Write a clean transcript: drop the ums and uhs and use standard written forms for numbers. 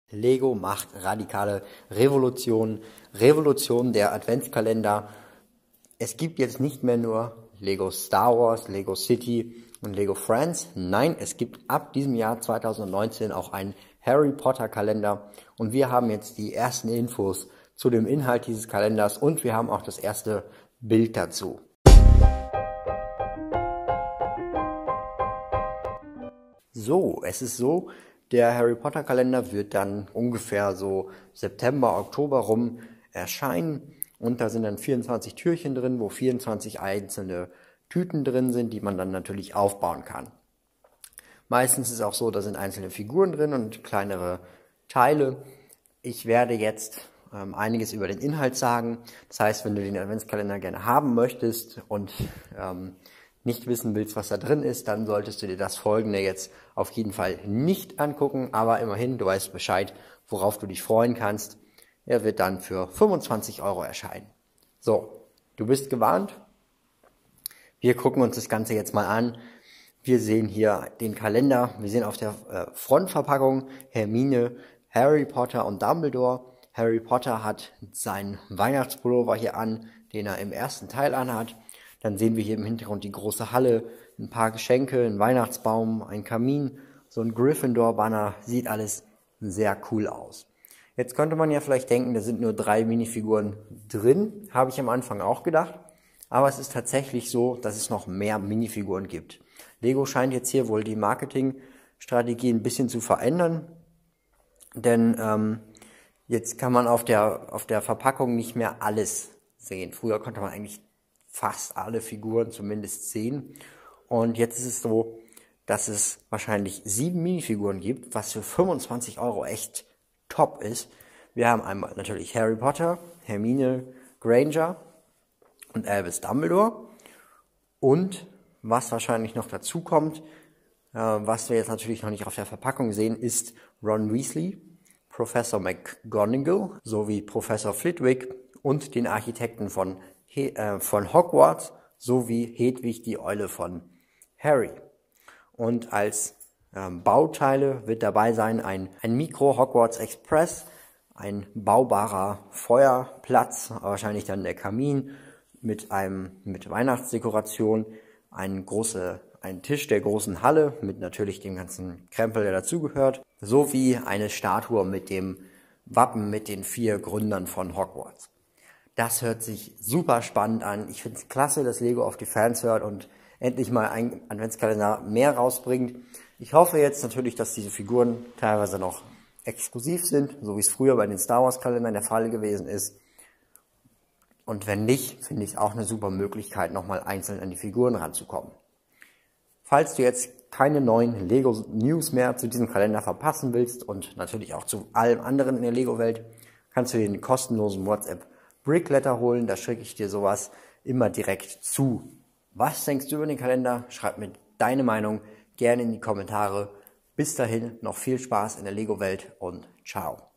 Lego macht radikale Revolutionen, Revolution der Adventskalender. Es gibt jetzt nicht mehr nur Lego Star Wars, Lego City und Lego Friends. Nein, es gibt ab diesem Jahr 2019 auch einen Harry Potter Kalender. Und wir haben jetzt die ersten Infos zu dem Inhalt dieses Kalenders und wir haben auch das erste Bild dazu. So, es ist so, der Harry Potter Kalender wird dann ungefähr so September, Oktober rum erscheinen und da sind dann 24 Türchen drin, wo 24 einzelne Tüten drin sind, die man dann natürlich aufbauen kann. Meistens ist es auch so, da sind einzelne Figuren drin und kleinere Teile. Ich werde jetzt einiges über den Inhalt sagen. Das heißt, wenn du den Adventskalender gerne haben möchtest und nicht wissen willst, was da drin ist, dann solltest du dir das Folgende jetzt auf jeden Fall nicht angucken. Aber immerhin, du weißt Bescheid, worauf du dich freuen kannst. Er wird dann für 25 € erscheinen. So, du bist gewarnt. Wir gucken uns das Ganze jetzt mal an. Wir sehen hier den Kalender. Wir sehen auf der Frontverpackung Hermine, Harry Potter und Dumbledore. Harry Potter hat seinen Weihnachtspullover hier an, den er im ersten Teil anhat. Dann sehen wir hier im Hintergrund die große Halle, ein paar Geschenke, ein Weihnachtsbaum, ein Kamin, so ein Gryffindor-Banner. Sieht alles sehr cool aus. Jetzt könnte man ja vielleicht denken, da sind nur 3 Minifiguren drin. Habe ich am Anfang auch gedacht. Aber es ist tatsächlich so, dass es noch mehr Minifiguren gibt. Lego scheint jetzt hier wohl die Marketingstrategie ein bisschen zu verändern. Denn jetzt kann man auf der Verpackung nicht mehr alles sehen. Früher konnte man eigentlich fast alle Figuren zumindest sehen. Und jetzt ist es so, dass es wahrscheinlich 7 Minifiguren gibt, was für 25 € echt top ist. Wir haben einmal natürlich Harry Potter, Hermine Granger und Albus Dumbledore. Und was wahrscheinlich noch dazu kommt, was wir jetzt natürlich noch nicht auf der Verpackung sehen, ist Ron Weasley, Professor McGonagall sowie Professor Flitwick und den Architekten von Hogwarts sowie Hedwig, die Eule von Harry. Und als Bauteile wird dabei sein ein Micro Hogwarts Express, ein baubarer Feuerplatz, wahrscheinlich dann der Kamin mit Weihnachtsdekoration, ein Tisch der großen Halle mit natürlich dem ganzen Krempel, der dazugehört, sowie eine Statue mit dem Wappen mit den 4 Gründern von Hogwarts. Das hört sich super spannend an. Ich finde es klasse, dass Lego auf die Fans hört und endlich mal einen Adventskalender mehr rausbringt. Ich hoffe jetzt natürlich, dass diese Figuren teilweise noch exklusiv sind, so wie es früher bei den Star Wars Kalendern der Fall gewesen ist. Und wenn nicht, finde ich es auch eine super Möglichkeit, nochmal einzeln an die Figuren ranzukommen. Falls du jetzt keine neuen Lego News mehr zu diesem Kalender verpassen willst und natürlich auch zu allem anderen in der Lego-Welt, kannst du dir den kostenlosen WhatsApp Brickletter holen, da schicke ich dir sowas immer direkt zu. Was denkst du über den Kalender? Schreib mir deine Meinung gerne in die Kommentare. Bis dahin noch viel Spaß in der Lego-Welt und ciao.